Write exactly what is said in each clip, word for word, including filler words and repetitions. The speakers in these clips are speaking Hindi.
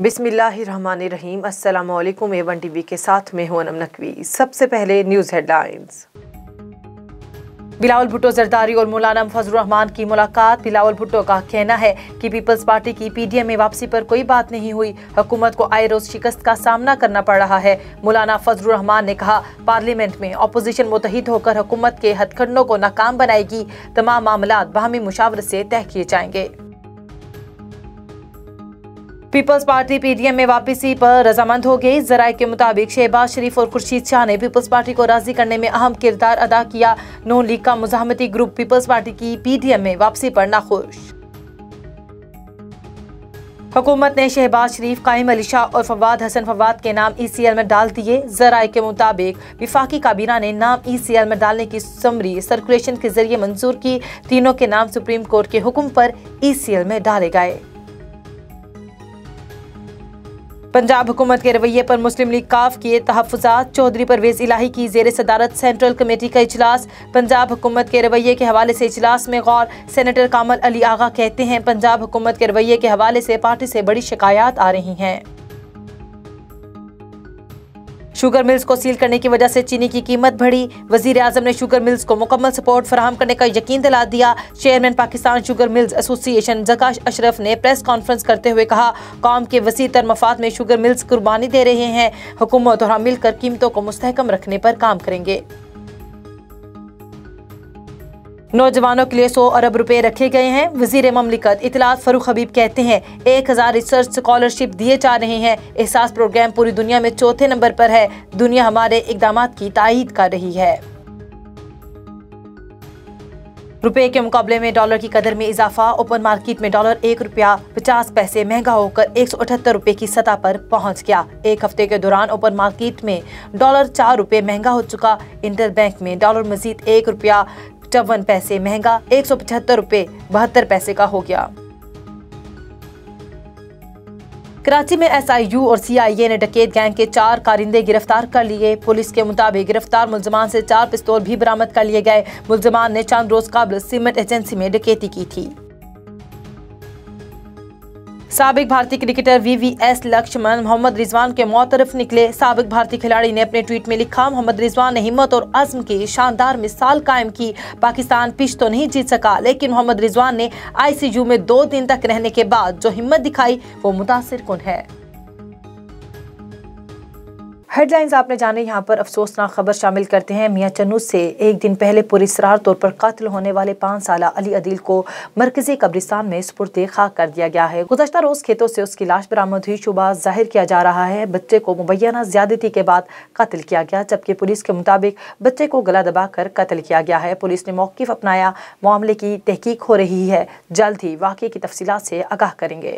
बिस्मिल्लाहिर्रहमानिर्रहीम। अस्सलामुअलैकुम। ए वन टीवी के साथ में हूं अनम नकवी। सबसे पहले न्यूज़ हेडलाइंस। बिलावल भुट्टो जरदारी और मौलाना फजलुर रहमान की मुलाकात। बिलावल भुट्टो का कहना है कि पीपल्स पार्टी की पीडीएम में वापसी पर कोई बात नहीं हुई, हुकूमत को आए रोज शिकस्त का सामना करना पड़ रहा है। मौलाना फजलुर रहमान ने कहा, पार्लियामेंट में अपोजिशन मुत्तहिद होकर हुकूमत के हथकंडों को नाकाम बनाएगी। तमाम मामलात बाहमी मुशावरत से तय किए जाएंगे। पीपल्स पार्टी पीडीएम में वापसी पर रजामंद हो गई। जराये के मुताबिक शहबाज शरीफ और खुर्शीद शाह ने पीपल्स पार्टी को राजी करने में अहम किरदार अदा किया। नून लीग का मुजाहमती ग्रुप पीपल्स पार्टी की पीडीएम में वापसी पर नाखुश। हुकूमत ने शहबाज शरीफ, कायम अली शाह और फवाद हसन फवाद के नाम ईसीएल में डाल दिए। जराये के मुताबिक विफाकी काबीना ने नाम ईसीएल में डालने की समरी सर्कुलेशन के जरिए मंजूर की। तीनों के नाम सुप्रीम कोर्ट के हुक्म पर ईसीएल में डाले गए। पंजाब हुकूमत के रवैये पर मुस्लिम लीग काफ किए तहफ़्फ़ुज़ात। चौधरी परवेज़ इलाही की ज़ेर सदारत सेंट्रल कमेटी का इजलास। पंजाब हुकूमत के रवैये के हवाले से इजलास में गौर। सेनेटर कामल अली आगा कहते हैं, पंजाब हुकूमत के रवैये के हवाले से पार्टी से बड़ी शिकायत आ रही हैं। शुगर मिल्स को सील करने की वजह से चीनी की कीमत बढ़ी। वजीर आजम ने शुगर मिल्स को मुकम्मल सपोर्ट फराहम करने का यकीन दिला दिया। Chairman Pakistan sugar mills association जकाश अशरफ ने प्रेस कॉन्फ्रेंस करते हुए कहा, कौम के वसी तर मफाद में शुगर मिल्स कुर्बानी दे रहे हैं। हुकूमत और हम मिलकर कीमतों को मुस्तहकम रखने पर काम करेंगे। नौजवानों के लिए सौ अरब रुपए रखे गए हैं। वजीर ममलिकत इतलात फरूख हबीब कहते हैं, एक हजार रिसर्च स्कॉलरशिप दिए जा रहे हैं। एहसास प्रोग्राम पूरी दुनिया में चौथे नंबर पर है। दुनिया हमारे इकदाम की तायीद कर रही है। रुपए के मुकाबले में डॉलर की कदर में इजाफा। ओपन मार्केट में डॉलर एक रुपया पचास पैसे महंगा होकर एक सौ अठहत्तर रुपए की सतह पर पहुंच गया। एक हफ्ते के दौरान ओपन मार्केट में डॉलर चार रुपए महंगा हो चुका। इंटर बैंक में डॉलर मजीद एक रुपया चौवन पैसे महंगा एक सौ पचहत्तर रुपए बहत्तर पैसे का हो गया। कराची में एसआईयू और सीआईए ने डकैत गैंग के चार कारिंदे गिरफ्तार कर लिए। पुलिस के मुताबिक गिरफ्तार मुल्जमान से चार पिस्तौल भी बरामद कर लिए गए। मुल्जमान ने चंद रोज कबल सीमेंट एजेंसी में डकैती की थी। साबिक भारतीय क्रिकेटर वीवीएस लक्ष्मण मोहम्मद रिजवान के मौतरफ निकले। साबिक भारतीय खिलाड़ी ने अपने ट्वीट में लिखा, मोहम्मद रिजवान ने हिम्मत और अज़्म की शानदार मिसाल कायम की। पाकिस्तान पिच तो नहीं जीत सका, लेकिन मोहम्मद रिजवान ने आईसीयू में दो दिन तक रहने के बाद जो हिम्मत दिखाई वो मुतासिर कुन है। हेडलाइंस आपने जाने। यहाँ पर अफसोसनाक खबर शामिल करते हैं। मियां चन्नू से एक दिन पहले पुरअसरार तौर पर कत्ल होने वाले पाँच साला अली अदील को मरकजी कब्रिस्तान में सुपुर्द खाक कर दिया गया है। गुज़श्ता रोज खेतों से उसकी लाश बरामद हुई। शुबा जाहिर किया जा रहा है बच्चे को मुबैना ज्यादती के बाद कत्ल किया गया, जबकि पुलिस के मुताबिक बच्चे को गला दबा कर कत्ल किया गया है। पुलिस ने मौक़िफ़ अपनाया। मामले की तहकीक हो रही है। जल्द ही वाक़े की तफसीलात से आगाह करेंगे।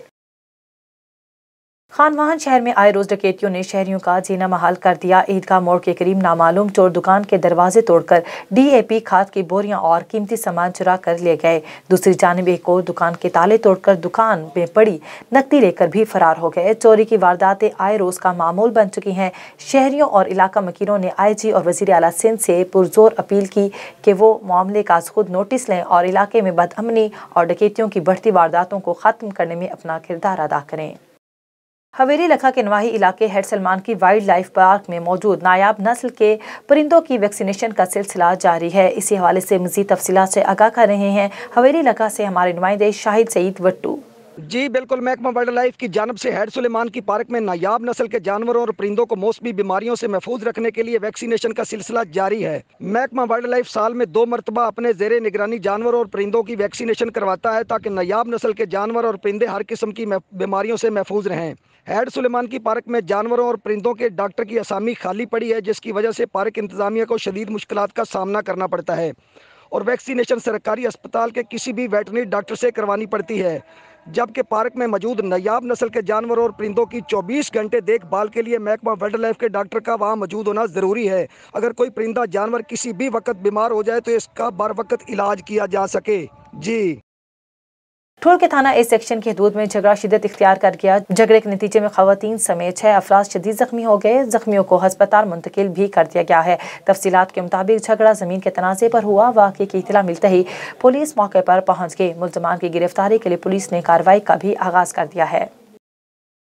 खानवाहन शहर में आए रोज डकैतियों ने शहरियों का जीना महाल कर दिया। ईदगाह मोड़ के करीब नामालूम चोर दुकान के दरवाजे तोड़कर डीएपी खाद की बोरियां और कीमती सामान चुरा कर ले गए। दूसरी जानिब एक और दुकान के ताले तोड़कर दुकान में पड़ी नकदी लेकर भी फरार हो गए। चोरी की वारदातें आए रोज का मामूल बन चुकी हैं। शहरियों और इलाका मकीरों ने आईजी और वजीर आला सिंध से पुरजोर अपील की कि वो मामले का खुद नोटिस लें और इलाके में बदअमनी और डकैतियों की बढ़ती वारदातों को खत्म करने में अपना किरदार अदा करें। हवेली लखा के नवाही इलाके हेड सलमान की वाइल्ड लाइफ पार्क में मौजूद नायाब नस्ल के परिंदों की वैक्सीनेशन का सिलसिला जारी है। इसी हवाले से मज़ीद तफसीलात से आगाह कर रहे हैं हवेली लखा से हमारे नुमाइंदे शाहिद सईद वट्टू। जी बिल्कुल, महकमा वाइल्ड लाइफ की जानब से हेड सुलेमान की पार्क में नायाब नस्ल के जानवरों और परिंदों को मौसमी बीमारियों से महफूज रखने के लिए वैक्सीनेशन का सिलसिला जारी है। महकमा वाइल्ड लाइफ साल में दो मरतबा अपने जेरे निगरानी जानवरों और परिंदों की वैक्सीनेशन करवाता है ताकि नायाब नस्ल के जानवर और परिंदे हर किस्म की बीमारियों से महफूज रहें। हेड सुलेमान की पार्क में जानवरों और परिंदों के डॉक्टर की असामी खाली पड़ी है, जिसकी वजह से पार्क इंतजामिया को शदीद मुश्किलात का सामना करना पड़ता है और वैक्सीनेशन सरकारी अस्पताल के किसी भी वेटरनरी डॉक्टर से करवानी पड़ती है। जबकि पार्क में मौजूद नायाब नस्ल के जानवरों और परिंदों की चौबीस घंटे देखभाल के लिए महकमा वाइल्ड लाइफ के डॉक्टर का वहाँ मौजूद होना ज़रूरी है। अगर कोई परिंदा जानवर किसी भी वक्त बीमार हो जाए तो इसका बर वक्त इलाज किया जा सके। जी ठोल के थाना ए सेक्शन की हदूद में झगड़ा शिद्दत इख्तियार कर गया। झगड़े के नतीजे में खवातीन समेत छह अफराद शदीद जख्मी हो गए। जख्मियों को अस्पताल मुंतकिल भी कर दिया गया है। तफसीलात के मुताबिक झगड़ा जमीन के तनाज़े पर हुआ। वाक़े की इत्तला मिलते ही पुलिस मौके पर पहुंच गई। मुल्ज़मान की गिरफ्तारी के लिए पुलिस ने कार्रवाई का भी आगाज कर दिया है।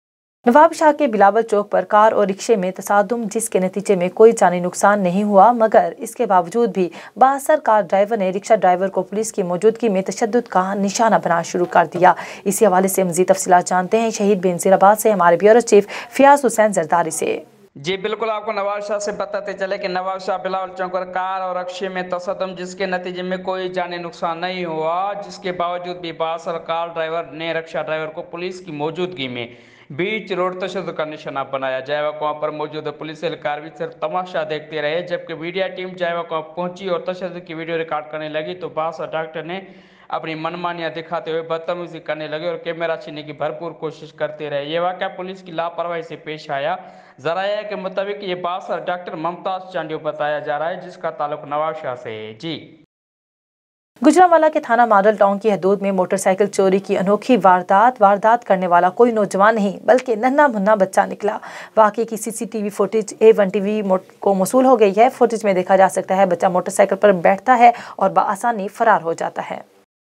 नवाब शाह के बिलावल चौक पर कार और रिक्शे में तसादुम, जिसके नतीजे में कोई जानी नुकसान नहीं हुआ, मगर इसके बावजूद भी बासर कार ड्राइवर ने रिक्शा ड्राइवर को पुलिस की मौजूदगी में तशद्दुद का निशाना बनाना शुरू कर दिया। इसी हवाले से मज़ीद तफसीलात जानते हैं शहीद बेनज़ीराबाद से हमारे ब्यूरो चीफ फियाज हुसैन जरदारी से। जी बिल्कुल, आपको नवाब शाह से बताते चले कि नवाब शाह बिलावल चौक पर कार और रिक्शे में तसदम, जिसके नतीजे में कोई जानी नुकसान नहीं हुआ, जिसके बावजूद भी बासर कार ड्राइवर ने रिक्शा ड्राइवर को पुलिस की मौजूदगी में बीच रोड तशद्दुद का निशाना बनाया। जायवा वहाँ पर मौजूद पुलिस एहलकार भी सिर्फ तमाशा देखते रहे, जबकि मीडिया टीम जायवा वहाँ पहुंची और तशद्दुद की वीडियो रिकॉर्ड करने लगी तो बासर डॉक्टर ने अपनी मनमानियां दिखाते हुए बदतमीजी करने लगे और कैमरा छीनने की भरपूर कोशिश करते रहे। ये वाक़या पुलिस की लापरवाही से पेश आया। ज़राया के मुताबिक ये बासर डॉक्टर मुमताज चांडियो बताया जा रहा है, जिसका ताल्लुक नवाब शाह से है। जी गुजरांवाला के थाना मॉडल टाउन की हदूद में मोटरसाइकिल चोरी की अनोखी वारदात वारदात करने वाला कोई नौजवान नहीं बल्कि नन्हा मुन्ना बच्चा निकला। वाकई की CCTV footage A one TV को मौसूल हो गई है। फुटेज में देखा जा सकता है बच्चा मोटरसाइकिल पर बैठता है और बआसानी फरार हो जाता है।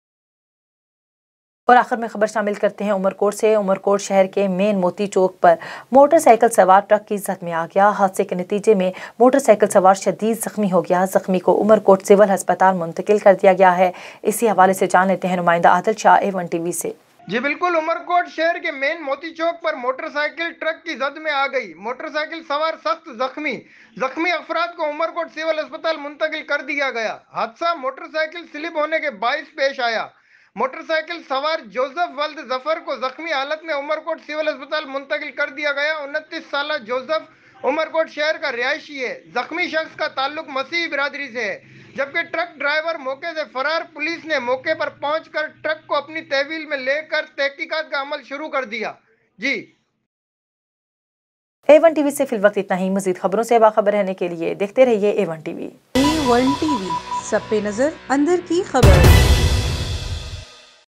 और आखिर में खबर शामिल करते हैं उमरकोट से। उमरकोट शहर के मेन मोती चौक पर मोटरसाइकिल सवार ट्रक की जद में आ गया। हादसे के नतीजे में मोटरसाइकिल सवार शदीद जख्मी हो गया। जख्मी को उमरकोट सिविल अस्पताल मुंतकिल कर दिया गया है। इसी हवाले से जान लेते हैं नुमाइंदा Adil Shah A one TV से। जी बिल्कुल, उमरकोट शहर के मेन मोती चौक पर मोटरसाइकिल ट्रक की जद में आ गई। मोटरसाइकिल सवार सख्त जख्मी जख्मी अफराद को उमरकोट सिविल अस्पताल मुंतकिल कर दिया गया। हादसा मोटरसाइकिल स्लिप होने के बाइस पेश आया। मोटरसाइकिल सवार जोसेफ वल्द जफर को जख्मी हालत में उमरकोट सिविल अस्पताल मुंतकिल कर दिया गया। उनतीस साल जोसेफ उमरकोट शहर का रिहायशी है। जख्मी शख्स का ताल्लुक मसीही बिरादरी से है, जबकि ट्रक ड्राइवर मौके से फरार। पुलिस ने मौके पर पहुंचकर ट्रक को अपनी तहवील में लेकर तहकीकात का अमल शुरू कर दिया। जी ए वन टीवी से फिलवक्त इतना ही। मजीद खबरों से बाखबर रहने के लिए देखते रहिए A one TV. A one TV, सब पे नजर, अंदर की खबर।